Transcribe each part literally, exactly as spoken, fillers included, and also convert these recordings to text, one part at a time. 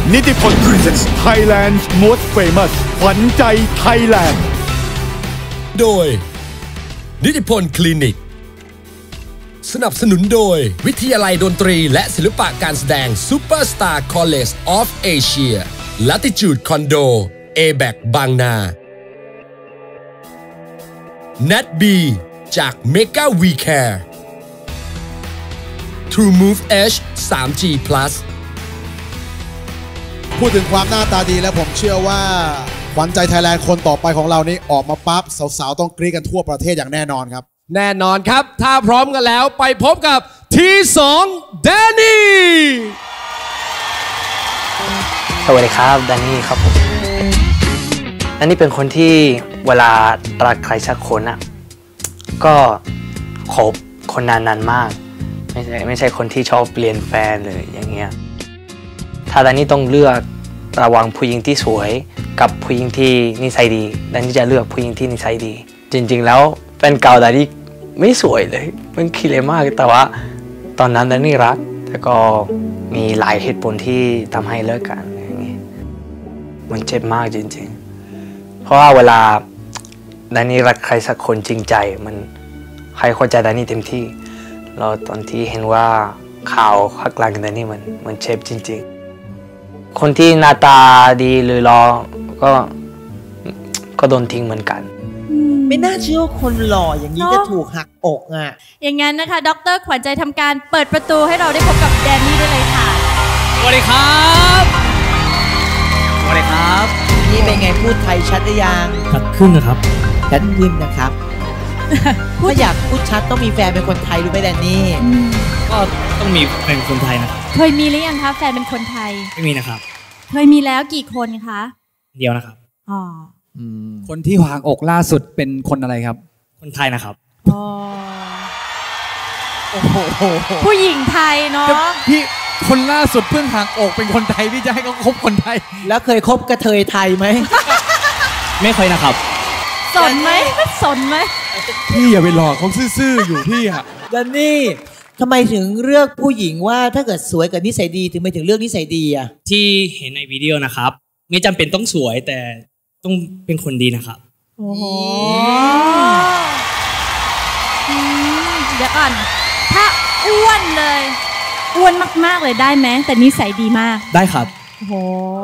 นิติพล Presents Thailand's Most Famous ขวัญใจไทยแลนด์โดยนิติพลคลินิกสนับสนุนโดยวิทยาลัยดนตรีและศิลปะการแสดง Superstar College of Asia Latitude Condo A แบก บางนา เน็ต บี จาก Mega We Care True Move Edge ทรี จี Plus พูดถึงความหน้าตาดีแล้วผมเชื่อว่าขวัญใจไทยแลนด์คนต่อไปของเรานี่ออกมาปั๊บสาวๆต้องกรี๊ดกันทั่วประเทศอย่างแน่นอนครับแน่นอนครับถ้าพร้อมกันแล้วไปพบกับทีสองแดนนี่สวัสดีครับแดนนี่ครับผมแดนนี่เป็นคนที่เวลารักใครสักคนอ่ะก็คบคนนานๆมากไม่ใช่ไม่ใช่คนที่ชอบเปลี่ยนแฟนเลยอย่างเงี้ยถ้าแดนนี่ต้องเลือกระหว่างผู้หญิงที่สวยกับผู้หญิงที่นิสัยดีแดนนี่จะเลือกผู้หญิงที่นิสัยดีจริงๆแล้วแฟนเก่าแดนนี่ไม่สวยเลยมันขี้เหร่มากแต่ว่าตอนนั้นแดนนี่รักแต่ก็มีหลายเหตุผลที่ทำให้เลิกกันอย่างเงี้ยมันเจ็บมากจริงๆเพราะว่าเวลาแดนนี่รักใครสักคนจริงใจมันใครเข้าใจแดนนี่เต็มที่เราตอนที่เห็นว่าข่าวข้างหลังแดนนี่มันมันเจ็บจริงๆคนที่หน้าตาดีหรือรอก็ก็โดนทิ้งเหมือนกันไม่น่าเชื่อว่าคนหล่ออย่างนี้จะถูกหักอกอ่ะอย่างนั้นนะคะดร.ขวัญใจทำการเปิดประตูให้เราได้พบกับแดนนี่ได้เลยค่ะสวัสดีครับสวัสดีครับนี่เป็นไงพูดไทยชัดหรือยังชัดขึ้นนะครับชัดขึ้นนะครับถ้าอยากพูดชัดต้องมีแฟนเป็นคนไทยรู้ไหมแดนนี่ก็ต้องมีแฟนคนไทยนะครับเคยมีหรือยังคะแฟนเป็นคนไทยไม่มีนะครับเคยมีแล้วกี่คนคะเดียวนะครับอ๋อคนที่ห่างอกล่าสุดเป็นคนอะไรครับคนไทยนะครับอ๋อผู้หญิงไทยเนาะพี่คนล่าสุดเพิ่งห่างอกเป็นคนไทยพี่จะให้เขาคบคนไทยแล้วเคยคบกระเทยไทยไหมไม่เคยนะครับสนไหมสนไหมพี่อย่าไปหลอกเขาซื่อๆอยู่พี่อะแดนนี่ทำไมถึงเลือกผู้หญิงว่าถ้าเกิดสวยกับนิสัยดีถึงไม่ถึงเลือกนิสัยดีอะที่เห็นในวิดีโอนะครับไม่จำเป็นต้องสวยแต่ต้องเป็นคนดีนะครับโอ้โหเดี๋ยวก่อนถ้าอ้วนเลยอ้วนมากๆเลยได้ไหมแต่นิสัยดีมากได้ครับโอ้โห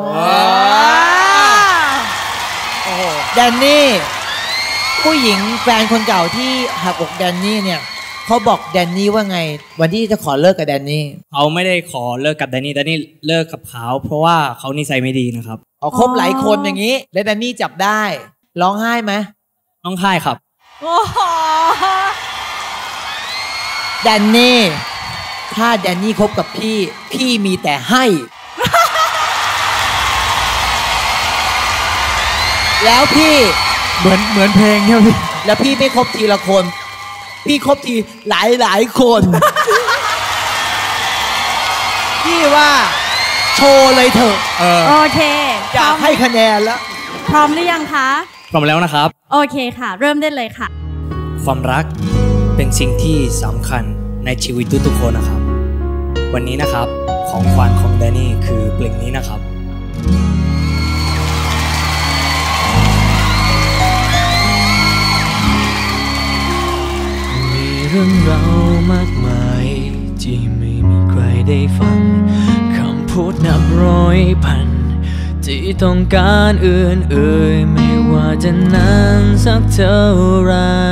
แดนนี่ผู้หญิงแฟนคนเก่าที่หักอกแดนนี่เนี่ยเขาบอกแดนนี่ว่าไงวันที่จะขอเลิกกับแดนนี่เขาไม่ได้ขอเลิกกับแดนนี่แดนนี่เลิกกับเขาเพราะว่าเขานิสัยไม่ดีนะครับเอาคบหลายคนอย่างนี้แล้วแดนนี่จับได้ร้องไห้ไหมร้องไห้ครับโอ้โหแดนนี่ถ้าแดนนี่คบกับพี่พี่มีแต่ให้แล้วพี่เหมือนเหมือนเพลงเนี่ยพี่แล้วพี่ไม่คบทีละคนพี่คบทีหลายหลายคนพี่ว่าโชว์เลยเถอะโอเคอยากให้คะแนนแล้วพร้อมหรือยังคะพร้อมแล้วนะครับโอเคค่ะเริ่มได้เลยค่ะความรักเป็นสิ่งที่สำคัญในชีวิตทุกๆคนนะครับวันนี้นะครับของขวัญของแดนนี่คือเพลงนี้นะครับมีเรื่องราวมากมายที่ไม่มีใครได้ฟังคำพูดนับร้อยพันที่ต้องการอื่นเอ่ยไม่ว่าจะนานสักเท่าไร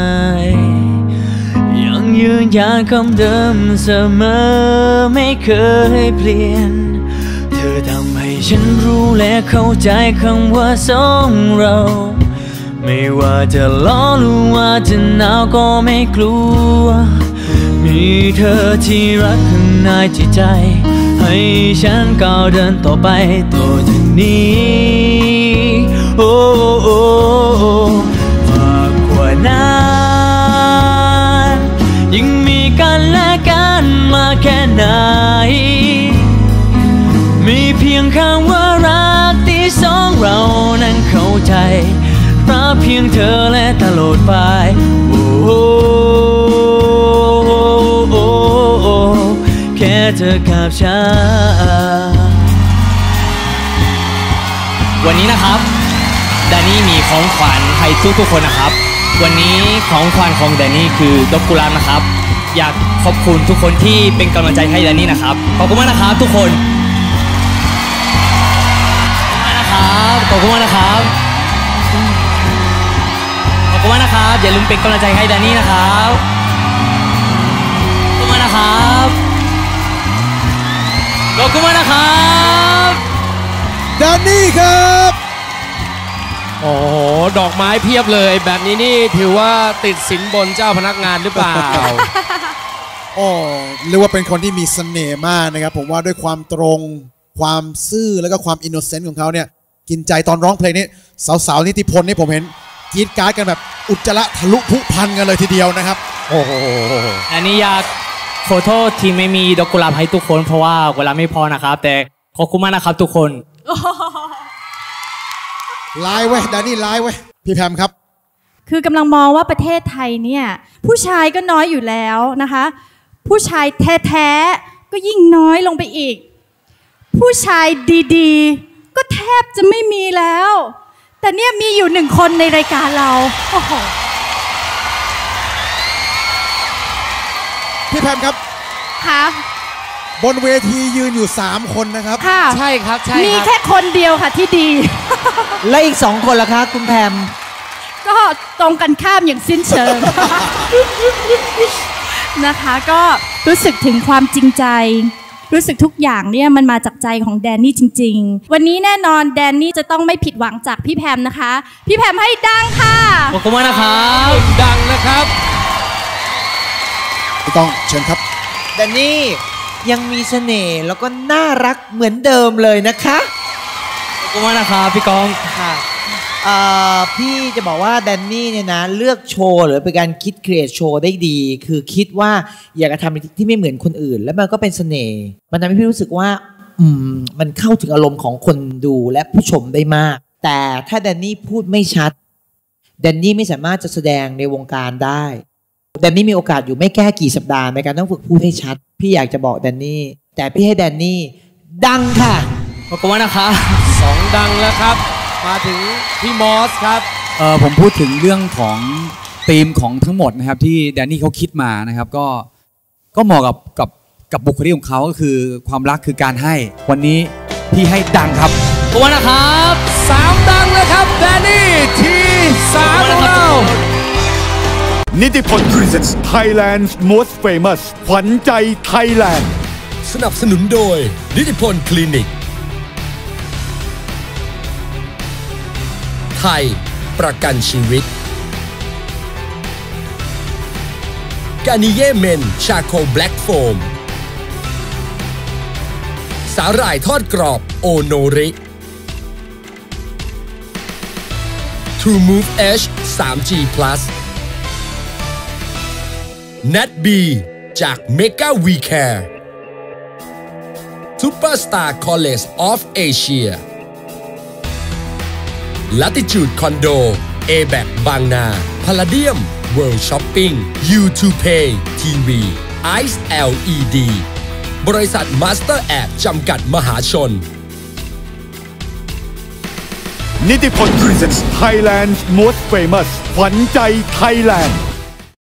ยังยืนยันคำเดิมเสมอไม่เคยเปลี่ยนเธอทำให้ฉันรู้และเข้าใจคำว่าสองเราไม่ว่าจะร้อนหรือว่าจะหนาวก็ไม่กลัวมีเธอที่รักข้างในจิตใจให้ฉันก้าวเดินต่อไปต่อจากนี้โอ้โอ้มากกว่านั้นยังมีกันและกันมาแค่ไหนมีเพียงคำว่ารักที่สองเรานั้นเข้าใจรักเพียงเธอและตลอดไปโอ้แค่เธอกับฉันวันนี้นะครับแดนนี่มีของขวัญให้ทุกๆคนนะครับวันนี้ของขวัญของแดนนี่คือดอกกุหลาบนะครับอยากขอบคุณทุกคนที่เป็นกำลังใจให้แดนนี่นะครับขอบคุณมากนะครับทุกคนขอบคุณมากนะครับขอบคุณมากนะครับอย่าลืมเป็นกำลังใจให้แดนนี่นะครับขอบคุณมากนะครับขอบคุณมากนะครับแดนนี่ครับโอ้โหดอกไม้เพียบเลยแบบนี้นี่ถือว่าติดสินบนเจ้าพนักงานหรือเปล่าโอ้เรียกว่าเป็นคนที่มีเสน่ห์มากนะครับผมว่าด้วยความตรงความซื่อแล้วก็ความอินโนเซนต์ของเขาเนี่ยกินใจตอนร้องเพลงนี้สาวๆนิติพลนี่ผมเห็นกรี๊ดกราร์ดกันแบบอุจจาระทะลุพุพันกันเลยทีเดียวนะครับโอ้โหอันนี้อยากขอโทษที่ไม่มีดอกกุหลาบให้ทุกคนเพราะว่าเวลาไม่พอนะครับแต่ขอบคุณมากนะครับทุกคนไลน์ไว้ดานี่ไลน์ไว้พี่แพมครับคือกำลังมองว่าประเทศไทยเนี่ยผู้ชายก็น้อยอยู่แล้วนะคะผู้ชายแท้ๆก็ยิ่งน้อยลงไปอีกผู้ชายดีๆก็แทบจะไม่มีแล้วแต่เนี่ยมีอยู่หนึ่งคนในรายการเราโอ้โหพี่แพมครับค่ะบนเวทียืนอยู่สามคนนะครับค่ะใช่ครับใช่ครับมีแค่คนเดียวค่ะที่ดีและอีกสองคนล่ะคะคุณแพมก็ตรงกันข้ามอย่างสิ้นเชิง นะคะก็รู้สึกถึงความจริงใจรู้สึกทุกอย่างเนี่ยมันมาจากใจของแดนนี่จริงๆวันนี้แน่นอนแดนนี่จะต้องไม่ผิดหวังจากพี่แพมนะคะพี่แพมให้ดังค่ะขอบคุณมากนะครับดังนะครับพี่ต้องเชิญครับแดนนี่ยังมีเสน่ห์แล้วก็น่ารักเหมือนเดิมเลยนะคะขอบคุณมากนะครับพี่กองค่ะพี่จะบอกว่าแดนนี่เนี่ยนะเลือกโชว์หรือเป็นการคิดครีเอทโชว์ได้ดีคือคิดว่าอยากจะทำที่ไม่เหมือนคนอื่นแล้วมันก็เป็นเสน่ห์มันทำให้พี่รู้สึกว่าอืมมันเข้าถึงอารมณ์ของคนดูและผู้ชมได้มากแต่ถ้าแดนนี่พูดไม่ชัดแดนนี่ไม่สามารถจะแสดงในวงการได้แดนนี่มีโอกาสอยู่ไม่แค่กี่สัปดาห์ในการต้องฝึกพูดให้ชัดพี่อยากจะบอกแดนนี่แต่พี่ให้แดนนี่ดังค่ะขอบคุณมากนะคะสองดังแล้วครับมาถึงพี่มอสครับเออผมพูดถึงเรื่องของธีมของทั้งหมดนะครับที่แดนนี่เขาคิดมานะครับก็ก็เหมาะกับกับกับบุคลิกของเขาก็คือความรักคือการให้วันนี้พี่ให้ดังครับขอบคุณนะครับสามดังเลยครับแดนนี่ที่สามของเรานิติพล Presents Thailand's Most Famous ขวัญใจไทยแลนด์สนับสนุนโดยนิติพลคลินิกไทยประกันชีวิตกานิเย่เมนชาโคแบล็กโฟมสาหร่ายทอดกรอบโอโนริ True Move H ทรี จี Plus เน็ต บี จาก Mega We Care Superstar College of Asia Latitude Condo A-Back บางนา Palladium World Shopping ยู ทู Pay ที วี Ice แอล อี ดี บริษัท Master App จำกัดมหาชนนิติพล Presents Thailand's Most Famous ขวัญใจไทยแลนด์